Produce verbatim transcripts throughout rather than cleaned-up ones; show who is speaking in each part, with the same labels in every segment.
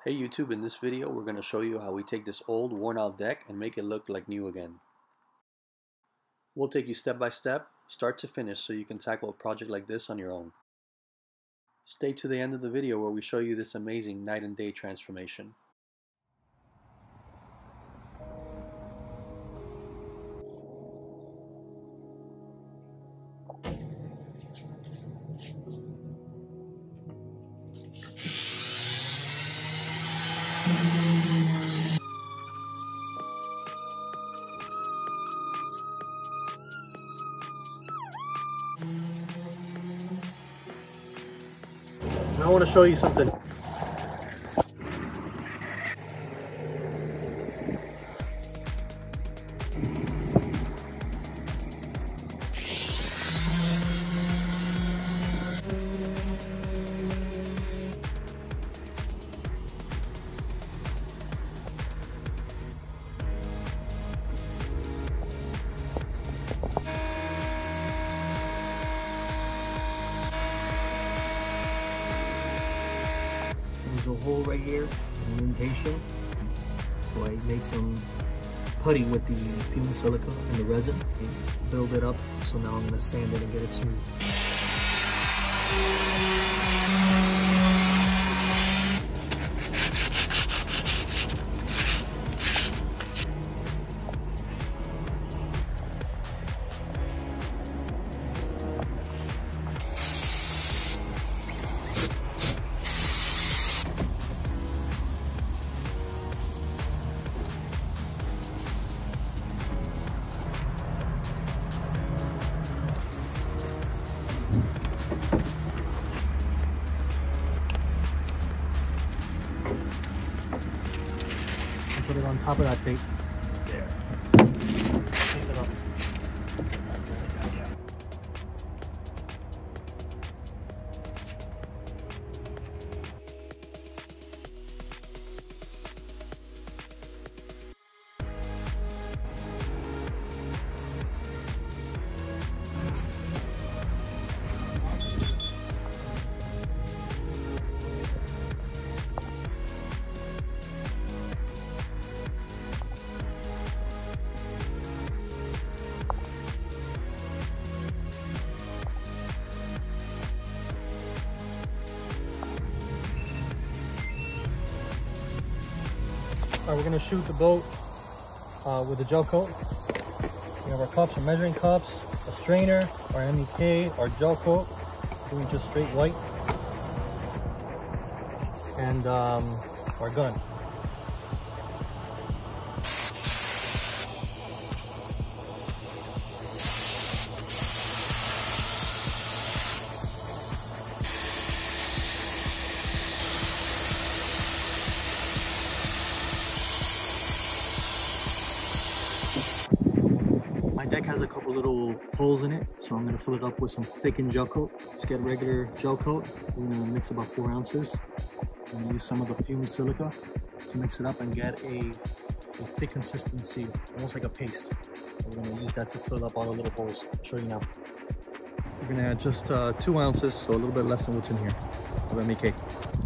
Speaker 1: Hey YouTube, in this video we're going to show you how we take this old worn out deck and make it look like new again. We'll take you step by step, start to finish, so you can tackle a project like this on your own. Stay to the end of the video where we show you this amazing night and day transformation. Now I want to show you something.
Speaker 2: There's a hole right here, an indentation. So I made some putty with the fume silica and the resin. I build it up, so now I'm going to sand it and get it smooth. Put it on top of that tape. There. Tape it up. Alright, we're going to shoot the boat uh, with the gel coat. We have our cups, our measuring cups, a strainer, our M E K, our gel coat, doing just straight white, and um, our gun. My deck has a couple little holes in it, so I'm going to fill it up with some thickened gel coat. Just get regular gel coat. We're going to mix about four ounces. I'm going to use some of the fumed silica to mix it up and get a, a thick consistency, almost like a paste. We're going to use that to fill up all the little holes. I'll show you now. We're going to add just uh, two ounces, so a little bit less than what's in here of M E K.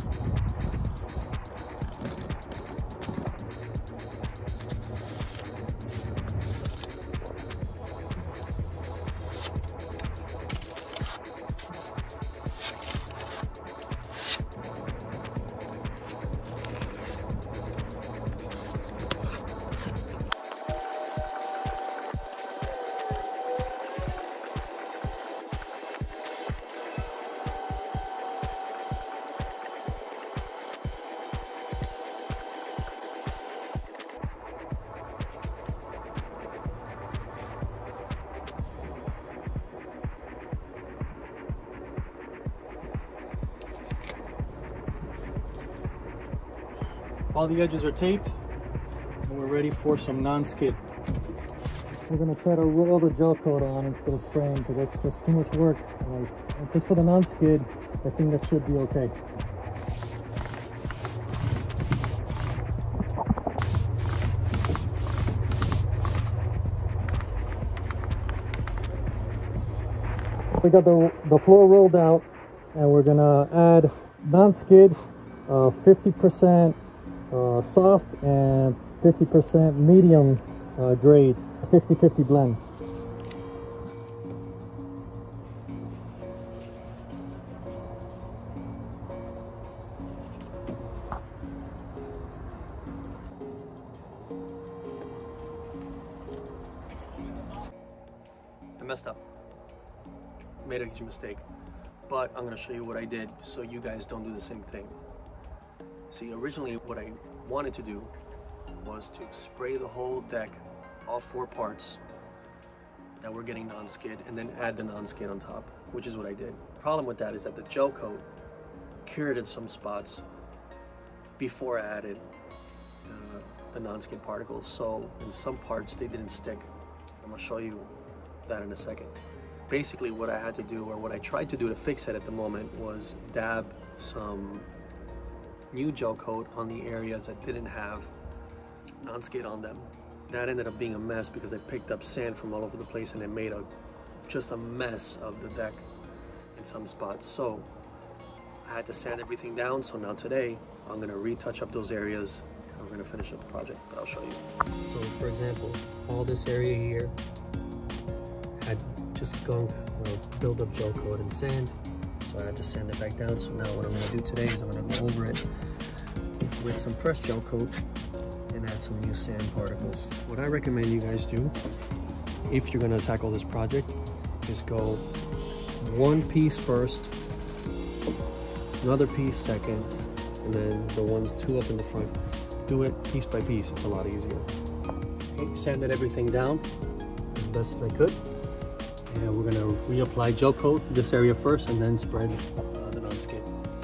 Speaker 2: All the edges are taped, and we're ready for some non-skid. We're going to try to roll the gel coat on instead of spraying, because that's just too much work. Like, just for the non-skid, I think that should be okay. We got the, the floor rolled out, and we're gonna add non-skid, uh, fifty percent uh, soft and fifty percent medium uh, grade, fifty fifty blend.
Speaker 1: I messed up. Made a huge mistake. But I'm going to show you what I did so you guys don't do the same thing. See, originally what I wanted to do was to spray the whole deck, all four parts that we're getting non-skid, and then add the non-skid on top, which is what I did. Problem with that is that the gel coat cured in some spots before I added uh, the non-skid particles. So in some parts they didn't stick. I'm going to show you that in a second. Basically what I had to do, or what I tried to do to fix it at the moment, was dab some new gel coat on the areas that didn't have non-skid on them. That ended up being a mess because I picked up sand from all over the place and it made a just a mess of the deck in some spots. So I had to sand everything down. So now today I'm gonna retouch up those areas and we're gonna finish up the project, but I'll show you. So for example, all this area here had just gunk or build up gel coat and sand, so I had to sand it back down. So now what I'm going to do today is I'm going to go over it with some fresh gel coat and add some new sand particles. What I recommend you guys do if you're going to tackle this project is go one piece first, another piece second, and then the ones two up in the front. Do it piece by piece, it's a lot easier. Okay, sanded everything down as best as I could. And we're gonna reapply gel coat this area first and then spread uh, the non-skid.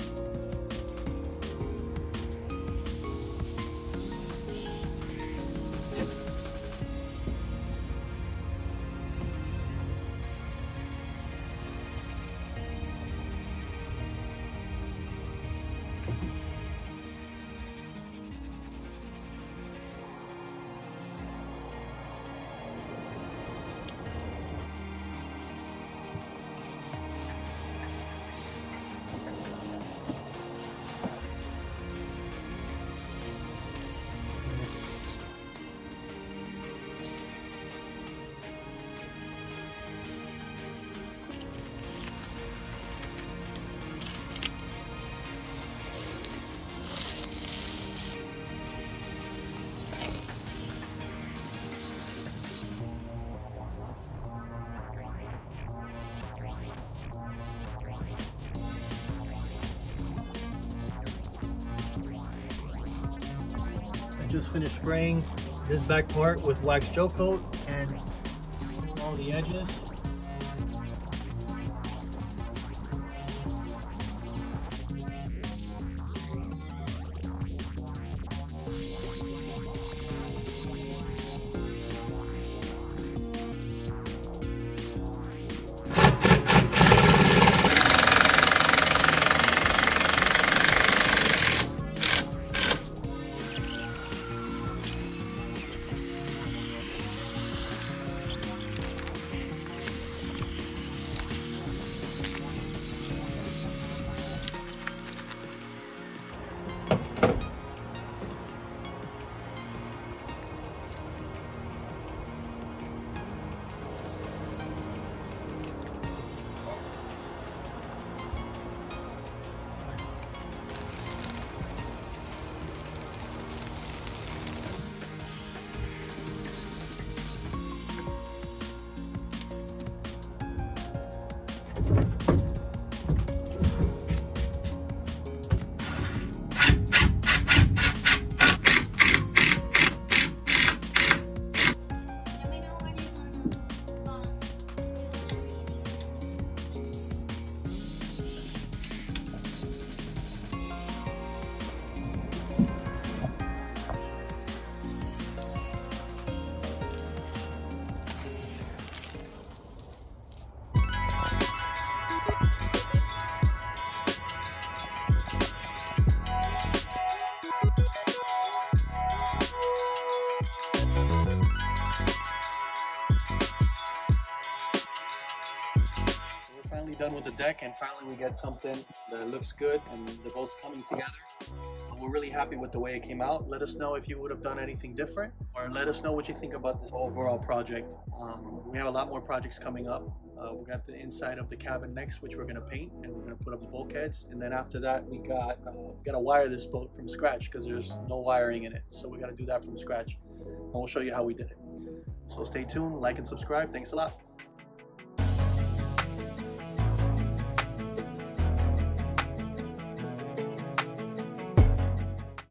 Speaker 1: Just finished spraying this back part with wax gel coat and all the edges. Done with the deck, and finally we get something that looks good and the boat's coming together. we're really happy with the way it came out. Let us know if you would have done anything different, or let us know what you think about this overall project. Um, we have a lot more projects coming up. Uh, we got the inside of the cabin next, which we're going to paint, and we're going to put up the bulkheads. And then after that, we got uh, we got to wire this boat from scratch because there's no wiring in it. So we got to do that from scratch, and we'll show you how we did it. So stay tuned, like and subscribe. Thanks a lot.